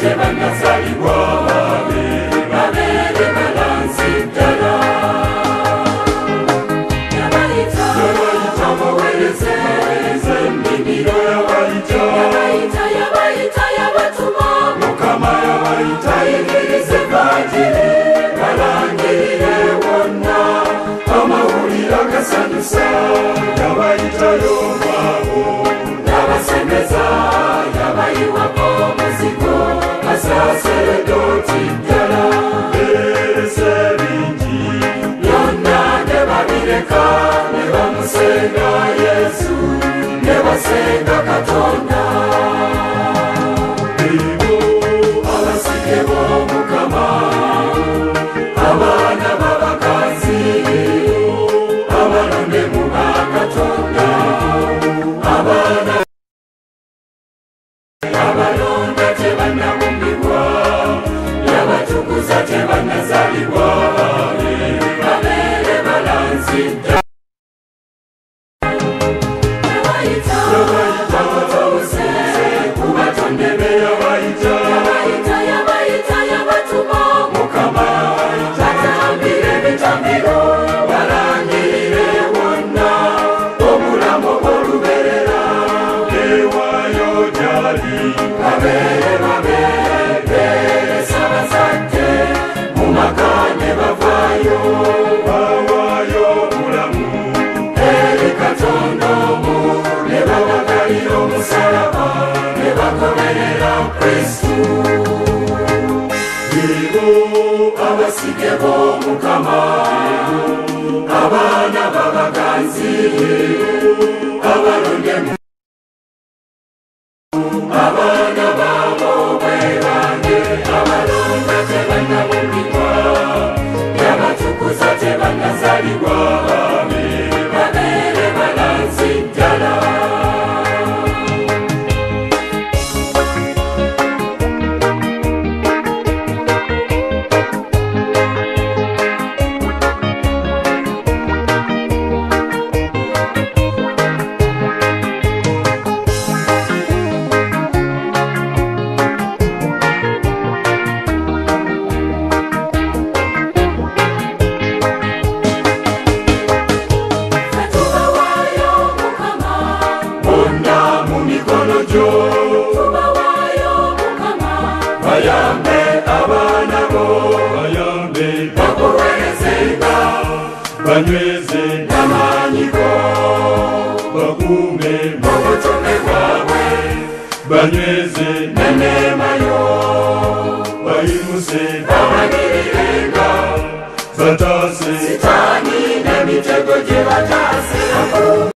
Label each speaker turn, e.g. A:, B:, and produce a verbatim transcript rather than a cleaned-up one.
A: tebanazalibwa babere balansi ddala yabayita baweereze ennimiro yabayita yabayita yabatuma Mukama yabayita ayigirize evanjiri balangirire wonna amawulire agasanyusa yabayitayo baabo n'abasemeza yabayiwako omuzigo asaseredoti ddala beerese bingi byonna ne babireka ne bamusenga Yesu ne basenga Katonda ebo abasike b'Omukama abaana b'abakazi abalonde mu Katonda abaana abalonda tebanabumbibwa yabatukuza tebanazalibwa babere balansi yabayita yabayita kubatonde be yabayita yabayita yabayita yabatuma Mukama batambire ebitambiro balangirire wonna obulamu bw'oluberera ewayo gyali babere babere sabazadde mu maka ne bavaayo bawaayo obulamu eri Katonda omu ne babagalira omusalaba ne bagoberera Kristu ebo abasige b'Omukama abaana b'abaganzi abalonde abaana baabo bwe bange abalonda tebanabumbibwa yabatukuza tebanazalibwa babere balansi ddala bayambe abaana bo bayambe bakuweerezenga banyweze n'amaanyi go bakuume n'obutume bwabwe banyweze n'enneema yo bayimuse babagirirenga bataase sitaani n'emitego gye bataase